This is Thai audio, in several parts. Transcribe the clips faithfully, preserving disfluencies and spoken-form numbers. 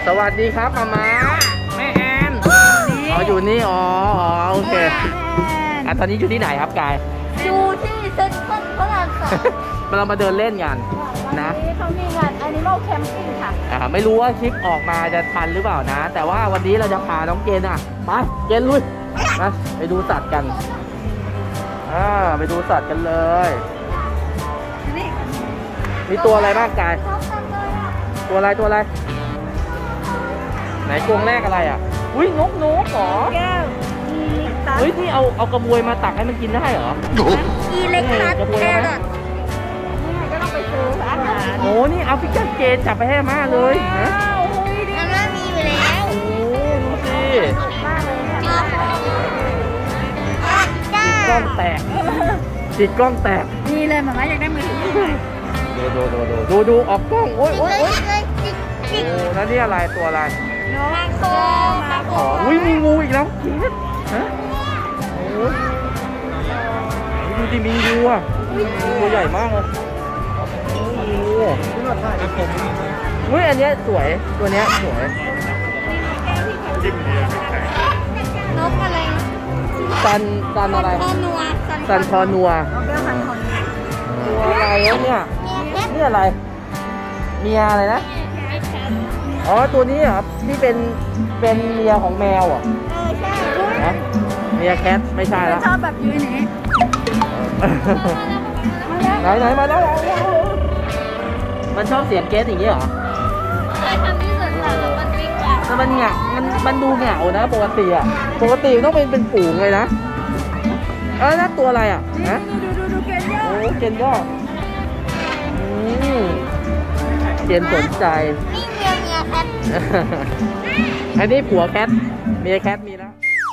สวัสดีครับมาม่าแม่แอนอ๋ออยู่นี่อ๋ออ๋อโอเคอ่ะตอนนี้อยู่ที่ไหนครับกายอยู่ที่เซ็นทรัลพระรามสองเรามาเดินเล่นกันนะวันนี้เขามีงาน Animal Camping ค่ะอ่าไม่รู้ว่าคลิปออกมาจะทันหรือเปล่านะแต่ว่าวันนี้เราจะพาน้องเกณฑ์อ่ะไปเกณฑ์ลุยนะไปดูสัตว์กันอ่าไปดูสัตว์กันเลยมีตัวอะไรบ้างกายตัวอะไรตัวอะไรไหนกรงแรกอะไรอ่ะอุ้ยนกนกเหรอเฮ้ยนี่เอาเอากระบวยมาตักให้มันกินได้เหรออีเล็กคัสแครอทก็ต้องไปซื้ออาหารโอ้นี่เอาพิกัดเกณฑ์จับไปให้มาเลยนะมันไม่มีอยู่แล้วโอ้ดูสิกล้องแตกติดกล้องแตกนี่เลยหมาม่าอยากได้มือถือดูดูดูดูดูดูออกกล้องโอ้ยโอ้ยโอ้ยโอ้แล้วนี่อะไรตัวอะไรมาโคมาโคอุ้ยมีงูอีกแล้วฮะโอ้ยดูดิมีงูอ่ะตัวใหญ่มากเลยงูอุ้ยอันนี้สวยตัวเนี้ยสวยนกอะไรซันซันอะไรซันคอนัวตัวอะไรเนี่ยนี่อะไรเมียอะไรนะอ๋อตัวนี้ครับที่เป็นเป็นเมียของแมวอ่ะเออใช่นะเมียแคทไม่ใช่แล้วชอบแบบยืนนี้ไหนไหนมาแล้วมันชอบเสียงเกสอย่างนี้เหรอเคยทำที่สวนสัตว์แล้วมันวิ่งแบบแต่มันเหงามันมันดูเหงานะปกติอ่ะปกติต้องเป็นเป็นฝูงเลยนะเออนั่นตัวอะไรอ่ะนะดูดูดูเกนย่อโอ้เกนย่อเกนสนใจนี่เมียเมียแคทอันนี้ผัวแคทเมียแคทมีแล้ว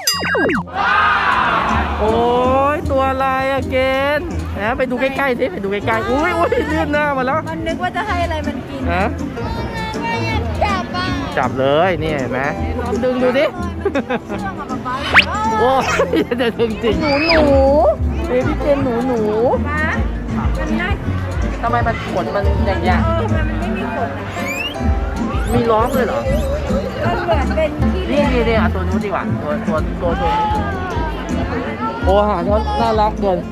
โอ้ยตัวอะไรอะเกนนะไปดูใกล้ๆสิไปดูใกล้ๆอุ้ยอุ้ยเลื่อนหน้ามาแล้วมันนึกว่าจะให้อะไรมันกินนะจับอ่ะจับเลยนี่เห็นไหมดึงดูดิโอ้ยจะดึงจริงหนูหนูเบบี้เกนหนูหนูทำไมมันขนมันอย่างเงี้ยมีล้อมเลยเหรอก็เหมือนเป็นที่นี่นี่นี่อ่ะตัวนู้นดีกว่าตัวตัวตัวตัวนี้โอ้หาเขาน่ารักเกิน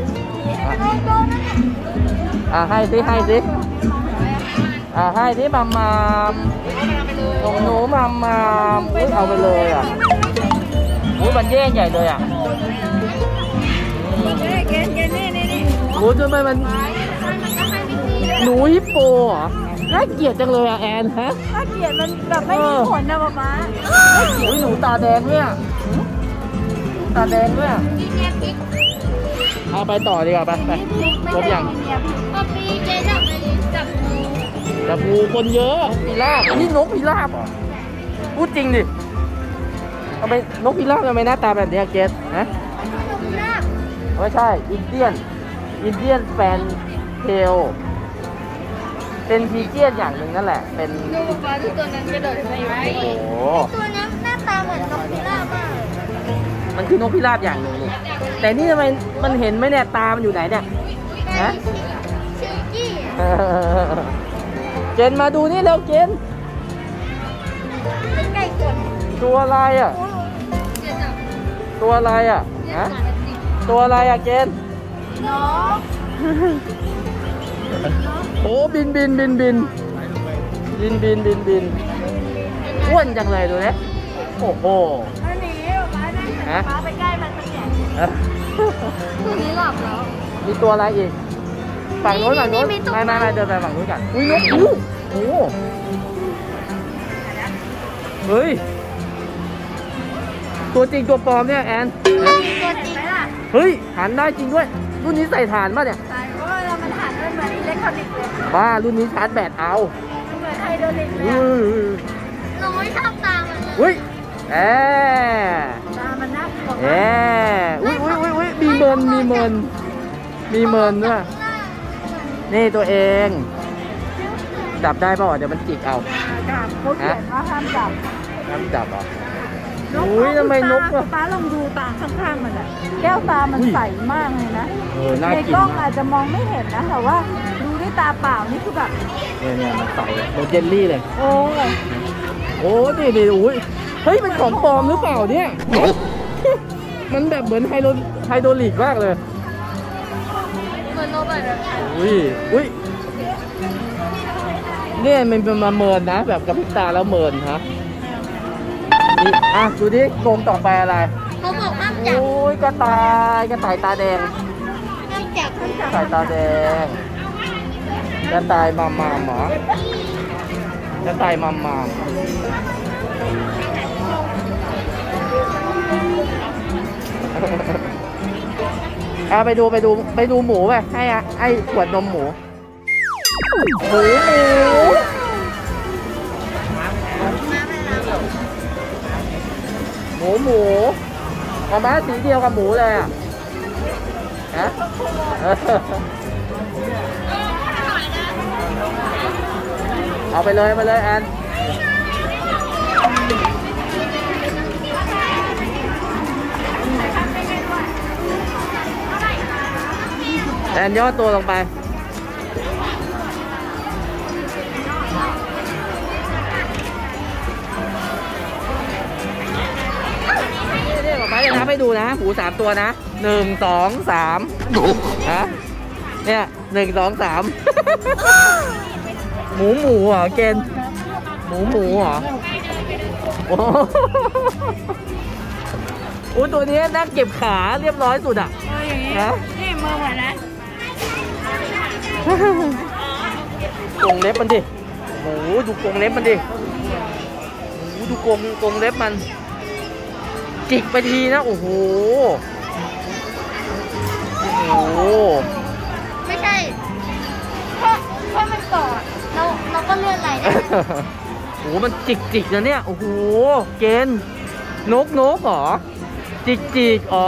อ่ะให้สิให้สิอ่ะให้สิมามามตรงหนูมามามอุ้ยเอาไปเลยอ่ะอุ้ยมันแย่งใหญ่เลยอ่ะโอ้ยทำไมมันหนูฮิปโปเหรอน่าเกลียดจังเลยอ่ะแอนฮะน่าเกลียดมันแบบไม่มีขนนะป๊าป๊าโอ้ยหนูตาแดงเนี่ยตาแดงเนี่ยเอาไปต่อดีกว่าไปไปครบยังป๊าปีเจ๊จับจับงูจับงูคนเยอะพิราบอันนี้นกพิราบเหรอพูดจริงดิทำไมนกพิราบทำไมหน้าตาแบบนี้เกสฮะไม่ใช่อินเดียนอินเดียนแฟนเทลเป็นพีเจียนอย่างหนึ่งนั่นแหละเป็นดูปลาที่ตัวนั้นกระโดดไปไหมโอ้โหตัวนั้นหน้าตาเหมือนนกพิราบมากมันคือนกพิราบอย่างหนึ่งแต่นี่ทำไมมันเห็นไหมเนี่ยตามันอยู่ไหนเนี่ยฮะเกณฑ์มาดูนี่เร็วเกณฑ์ใกล้ๆคนตัวอะไรอ่ะตัวอะไรอ่ะฮะตัวอะไรอ่ะเกณฑ์น้องโอ้บินบินบินบินบินบินบินบินอ้วนจังเลยดูเนี่ยโอ้โหอันนี้ป้านั่งป้าไปใกล้มันสักอย่างตัวนี้หลับแล้วมีตัวอะไรอีกฝั่งโน้นฝั่งโน้นไม่ไม่ไม่เดินไปฝั่งโน้นกันอุ้ยนกอู้โอ้เฮ้ยตัวจริงตัวปลอมเนี่ยแอนตัวจริงล่ะเฮ้ยหันได้จริงด้วยรุ่นนี้ใส่ถ่านป่ะเนี่ยใช่เพราะว่าเรามันหันด้วยเหมือนอิเล็กทรอนิกส์เลยบ้ารุ่นนี้ชาร์จแบตเอาเหมือนไฮโดรลิกเลยน้อยชอบตามันเลยอุ้ยแอตามันน่ากลัวแออุ้ยอุ้ยอุ้ยอุ้ยมีเมินมีเมินมีเมินด้วยนี่ตัวเองจับได้ป่ะเดี๋ยวมันจิกเอาจับเขาเขียนว่าห้ามจับห้ามจับอ่ะอุ้ยทำไมนกอ่ะป้าลองดูตาข้างๆมันอ่ะแก้วตามันใสมากเลยนะในกล้องอาจจะมองไม่เห็นนะแต่ว่าดูด้วยตาเปล่านี่คือแบบเนี่ยเนี่ยมันใสโรเจลลี่เลยโอ้โอ้นี่นี่อุ้ยเฮ้ยเป็นของปลอมหรือเปล่าเนี่ยมันแบบเหมือนไฮโดรไฮโดรลิกมากเลยเหมือนโนบัตแบบอุ้ยอุ้ยเนี่ยมันเป็นมาเมินนะแบบกระพริบตาแล้วเมินฮะนี่อ่ะดูดิโกงต่อไปอะไรเขาบอกห้ามจับโอ้ยกระต่ายกระต่ายตาแดงห้ามจับกระต่ายตาแดงกระต่ายมามามหรอกระต่ายมามามเอาไปดูไปดูไปดูหมูไปให้อะไอ้ขวดนมหมูหมูหมูหมูหมูเอามาสีเดียวกับหมูเลยอ่ะฮะเอาไปเลยไปเลยแอนแอนย่อตัวลงไปนี่ๆป๊าป๊าจะนับให้ดูนะหมูสามตัวนะหนึ่งสองสามฮะเนี่ยหนึ่งสองสามหมูหมูเหรอเกณฑ์หมูหมูเหรอโอ้โหตัวนี้นั่งเก็บขาเรียบร้อยสุดอ่ะนะนี่มือเหมือนนะกรงเล็บมันดิโอ้โหดูกรงเล็บมันดิโอ้โหดูกรงกรงเล็บมันจิกไปทีนะโอ้โหโอ้โหไม่ใช่เพราะเพราะมันกอดเราเราก็เลื่อนไหลได้โอ้โหมันจิกจิกนะเนี่ยโอ้โหเกณฑ์นกนกเหรอจิกจิกอ๋อ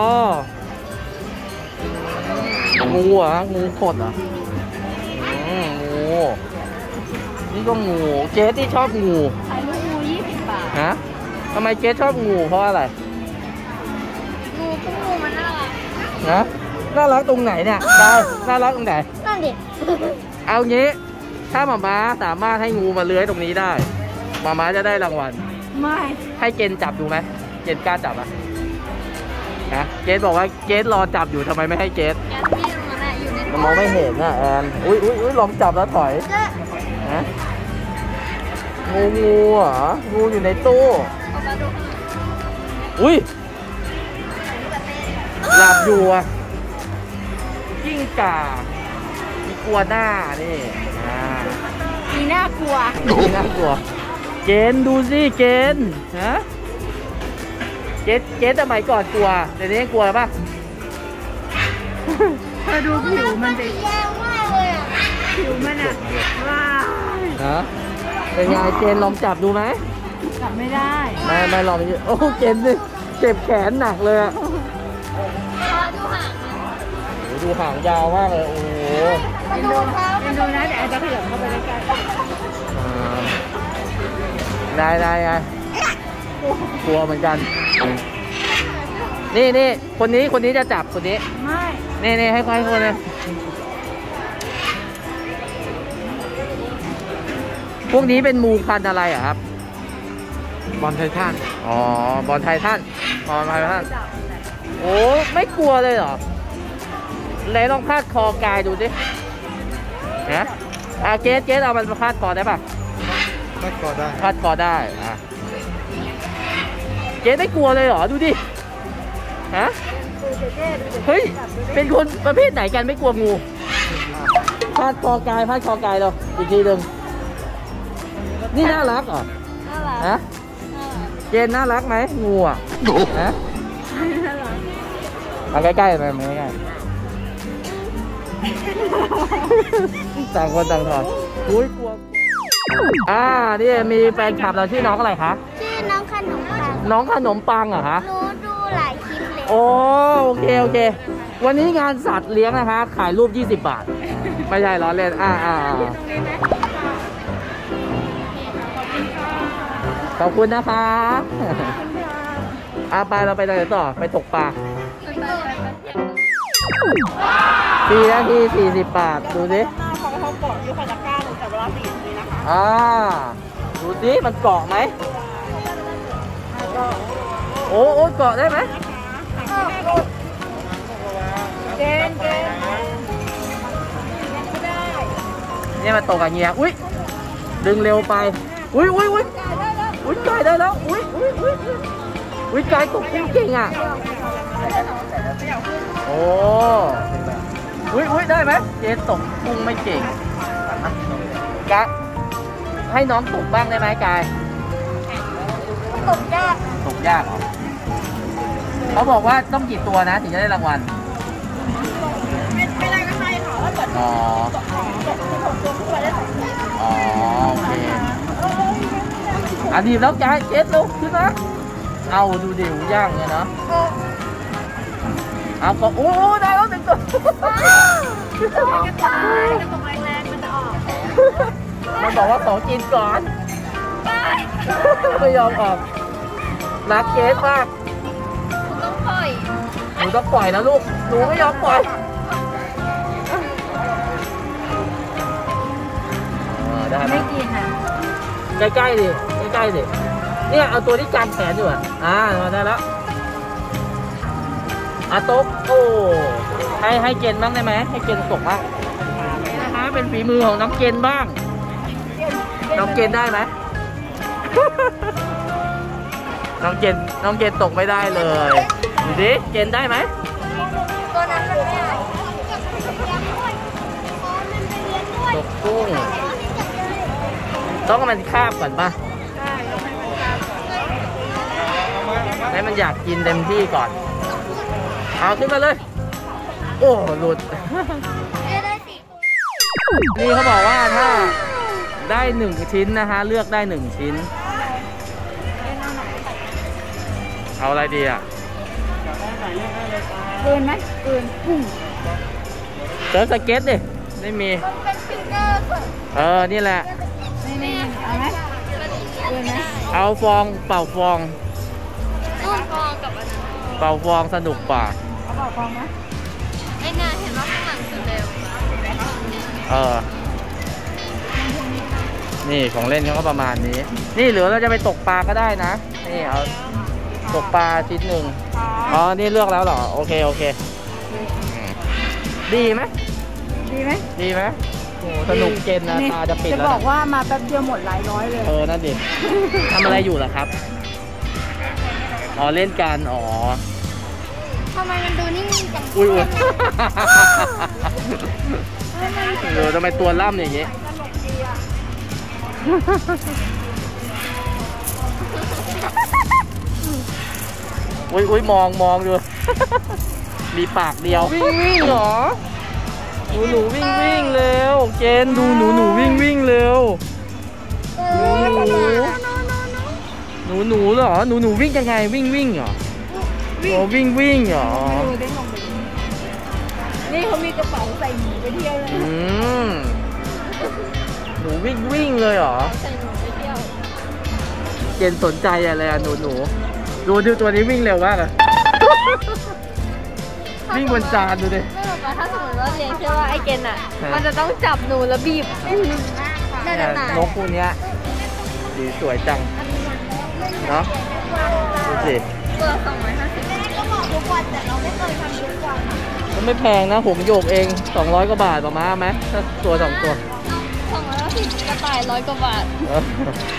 งูอ่ะงูขดอ่ะงูนี่ก็งูเจ๊ที่ชอบงูขายลูกงูยี่สิบบาทฮะทำไมเจ๊ชอบงูเพราะอะไรงูพวกงูมันน่ารักนะน่ารักตรงไหนเนี่ยได้น่ารักตรงไหนนั่นดิเอางี้ถ้าหมาม้าสามารถให้งูมาเลื้อยตรงนี้ได้หมาม้าจะได้รางวัลไม่ให้เกณฑ์จับดูไหมเกณฑ์กล้าจับอ่ะนะเกณฑ์บอกว่าเกณฑ์รอจับอยู่ทำไมไม่ให้เกณฑ์มันมองไม่เห็นนะแอนอุ้ยอุ้ยอุ้ยลองจับแล้วถอยนะงูงูเหรองูอยู่ในตู้อุ้ยหลับอยู่อ่ะกิ้งก่ามีกลัวหน้านี่มีน่ากลัวมีน่ากลัวเกณฑ์ดูสิเกณฑ์ฮะเกณฑ์เกณฑ์สมัยก่อนกลัวแต่นี้กลัวป่ะเธอดูผิวมันดิแย่มากเลยอ่ะผิวมันอ่ะว้าวฮะเป็นไงเกณฑ์ลองจับดูไหมจับไม่ได้ไม่ไม่ลองโอ้เกณฑ์ดิเจ็บแขนหนักเลยอ่ะดูหางดูหางยาวมากเลยโอ้โหเอ็นดูเอ็นดูนะแต่อาจจะขยับเข้าไปใกล้ได้ได้ไงกลัวเหมือนกันนี่นี่คนนี้คนนี้จะจับคนนี้ไม่นี่นี่ให้ใครคนเลยพวกนี้เป็นมูพันธุ์อะไรอ่ะครับบอลไททันอ๋อบอลไททันบอลไททันโอ้ไม่กลัวเลยเหรอไหนลองพาดคอกายดูสินะอ่ะเกสเกสเอามันมาพาดคอได้ป่ะพาดคอได้พาดคอได้อ่ะเกสไม่กลัวเลยเหรอดูดิฮะเฮ้ยเป็นคนประเภทไหนกันไม่กลัวงูพาดคอกายพาดคอกายเราอีกทีหนึ่งนี่น่ารักเหรอน่ารักฮะเกนน่ารักไหมงูอ่ะฮะน่ารักมาใกล้ๆมาใกล้ๆต่างคนต่างถอดอุ้ยกลัวอ่านี่มีแฟนคลับเราชื่อน้องอะไรคะชื่อน้องขนมปังน้องขนมปังเหรอคะรู้ดูหลายคลิปเลยโอ้โอเคโอเควันนี้งานสัตว์เลี้ยงนะคะขายรูปยี่สิบบาทไม่ใช่ล้อเล่นอ่าอ่าขอบคุณนะคะอาไปเราไปไหนต่อไปตกปลาสี่นาทีสี่สิบบาทดูสิเขาเขาเกาะอยู่คาตาก้าหนูแต่เวลาสี่นาทีนะคะอ่าดูสิมันเกาะไหมโอ้โอ้เกาะได้ไหมเกณฑ์เกณฑ์ไม่ได้เนี่ยมันตกกับเงี้ยอุ้ยดึงเร็วไปอุ้ยอุ้ยอุ้ยอุ้ยกายได้แล้วอุ้ยอุ้ยอุ้ยอุ้ยกายตกกุ้งเก่งอ่ะโอ้อุ้ยอุ้ยได้ไหมเจ๊ตกกุ้งไม่เก่งกะให้น้องตกบ้างได้ไหมกายตกยากตกยากเหรอเขาบอกว่าต้องกี่ตัวนะถึงจะได้รางวัลไม่ไม่ได้ก็ให้ค่ะถ้าเกิดอ๋อตกของตกที่ผมตัวผู้ได้สองตัวอ๋อโอเคอ่ะดีแล้วกายเจ๊ลุกขึ้นนะเอาดูดิวย่างเนี่ยเนาะเอาก็โอ้ได้แล้วหนึ่งตัวกระต่ายกระตกแรงๆมันจะออกมันบอกว่าขอกินก่อนไม่ยอมออกรักเจ๊มากคุณต้องปล่อยหนูต้องปล่อยนะลูกหนูไม่ยอมปล่อยได้ไหมไม่กินอ่ะใกล้ๆดิใกล้ๆดิเนี่ยเอาตัวที่กางแขนอยู่อ่ะอ่ามาได้แล้วอาโต๊ะโอ้ให้ให้เกณฑ์บ้างได้ไหมให้เกณฑ์ตกบ้างนี่นะคะเป็นฝีมือของน้องเกณฑ์บ้างน้องเกณฑ์ได้ไหม น้องเกณฑ์น้องเกณฑ์ตกไม่ได้เลยดูดิเกณฑ์ได้ไหมตัวนั้นมันไม่ได้ตกกุ้งต้องให้มันคาบก่อนป่ะให้มันอยากกินเต็มที่ก่อนเอาขึ้นมาเลยโอ้หลุด นี่เขาบอกว่าถ้าได้หนึ่งชิ้นนะฮะเลือกได้หนึ่งชิ้นเอาอะไรดีอ่ะเกินไหมเกินกุ้งเซิร์ฟสเก็ตดิไม่มีมันเป็นฟิงเกอร์เออนี่แหละนี่นี่เอาไหมเกินไหมเอาฟองเป่าฟองลูกฟองกับอันนั้นเป่าฟองสนุกกว่าเอาเปล่าฟองไหมไอ้เนี่ยเห็นว่าข้างหลังสุดเร็วเออนี่ของเล่นเขาก็ประมาณนี้ นี่หรือเราจะไปตกปลาก็ได้นะนี่เอาตกปลาชิ้นหนึ่งอ๋อนี่เลือกแล้วเหรอโอเคโอเคดีไหมดีไหมดีไหมโอ้สนุกเกณฑ์นะตาจะปิดจะแล้วบอกนะว่ามาแป๊บเดียวหมดหลายร้อยเลยเออนั่นดิทำอะไรอยู่ล่ะครับอ๋อเล่นกันอ๋อทำไมมันดูนิ่งๆจังอุ้ยอุ้ยเออทำไมตัวล่ำอย่างงี้สนุกดีอ่ะอุ้ยอุ้ยมองมองดู มีปากเดียววิ่งวิ่งเหรอหนูหนูวิ่งวิ่งเร็วเจนดูหนูหนูวิ่งวิ่งเร็วหนูหนูหนูหนูเหรอหนูหนูวิ่งยังไงวิ่งวิ่งเหรอโอ้วิ่งวิ่งเหรอดูได้ลงไปดูนี่เขามีกระเป๋าใส่หมูไปเที่ยวเลยอืมหนูวิ่งวิ่งเลยเหรอใส่หมูไปเที่ยวเจนสนใจอะไรอะหนูหนูดูดูตัวนี้วิ่งเร็วมากอะ วิ่งบนจานดูดิไม่หรอกถ้าสมมติว่าเลี้ยงเชื่อว่าไอเกนอ่ะมันจะต้องจับหนูแล้วบีบน่าจะตายนกคู่นี้สีสวยจังเนาะดูสิตัวสองร้อยห้าสิบก็บอกทุกวันแต่เราไม่เคยทำทุกวันมันไม่แพงนะหงโยกเองสองร้อยกว่าบาทประมาณไหมถ้าตัวสองตัวสองร้อยห้าสิบกระต่ายร้อยกว่าบาทเออ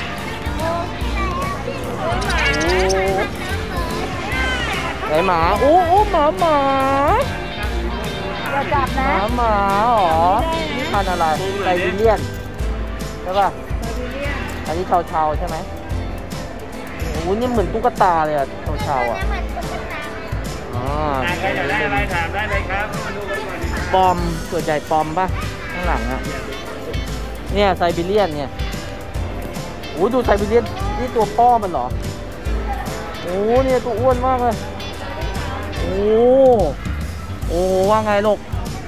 ไหนหมาโอ้โอ้หมาหมาอย่าจับหนะมาหมาเหรอนี่พันธุ์อะไรไซบีเรียนใช่ป่ะอันนี้เทาๆใช่ไหมโอ้โหนี่เหมือนตุ๊กตาเลยอะเทาๆอะอ๋อใครอยากได้อะไรถามได้เลยครับมาดูกันก่อนปอมส่วนใหญ่ปอมป่ะข้างหลังอะเนี่ยไซบีเรียนเนี่ยโอ้ดูไซบีเรียนนี่ตัวพ่อมันเหรอโอ้เนี่ยตัวอ้วนมากเลยโอ้โอ้ว่าไงลูก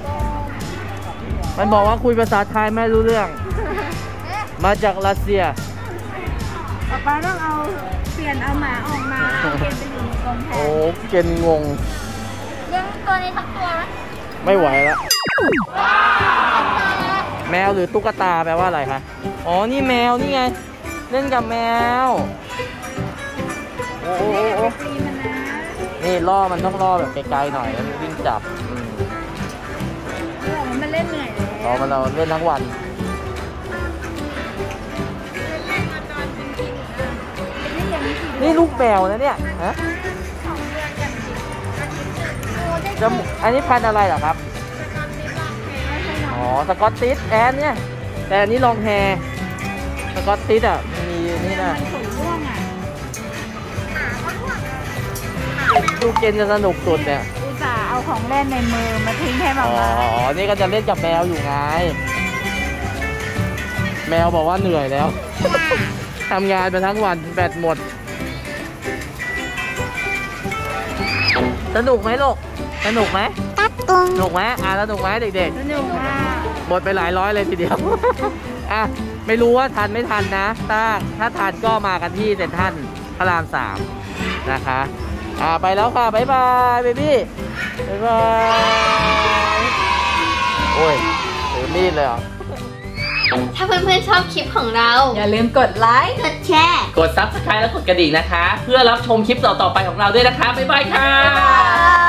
มันบอกว่าคุยภาษาไทยไม่รู้เรื่องมาจากรัสเซียป๊าป๊าต้องเอาเปลี่ยนเอาหมาออกมาเอาเกนไปอยู่ในกรงแทโอ้นเกณฑ์งงเลี้ยงตัวนี้ทั้งตัวไหมไม่ไหวแล้วแมวหรือตุ๊กตาแปลว่าอะไรคะอ๋อนี่แมวนี่ไงเล่นกับแมวโอ้โหตีมันนะนี่ล่อมันต้องล่อแบบไกลๆหน่อยแล้ววิ่งจับอืมเรื่องมันเล่นเหนื่อยเลยรอมันเราเล่นทั้งวันนี่ยังมีกี่นี่ลูกแมวนะเนี่ยฮะจมูกอันนี้พันธุ์อะไรเหรอครับอ๋อสกอตติชแอนเนี่ยแต่อันนี้ลองแฮร์สกอตติชอ่ะมันมีนี่นะมันขนร่วงอ่ะลูกเกนจะสนุกสุดเนี่ยอุตส่าห์เอาของเล่นในมือมาทิ้งให้มาอ๋อมานี่ก็จะเล่นกับแมวอยู่ไง แมวบอกว่าเหนื่อยแล้ว ทำงานไปทั้งวันแบตหมด สนุกไหมลูก สนุกไหมสนุกไหมอ่ะสนุกไหมเด็กสนุกมากๆ หมดไปหลายร้อยเลยทีเดียว อ่ะ ไม่รู้ว่าทันไม่ทันนะถ้าถ้าทันก็มากันที่เซ็นทรัลพระรามสามนะคะ อ่าไปแล้วค่ะ บ๊ายบายเบบี้ บ๊ายบาย โอ้ยถือมีดเลยเหรอถ้าเพื่อนๆชอบคลิปของเราอย่าลืมกดไลค์กดแชร์กด ซับสไครบ์ และกดกระดิ่งนะคะ เพื่อรับชมคลิปต่อๆไปของเราด้วยนะคะ บ๊ายบายค่ะบ๊ายบาย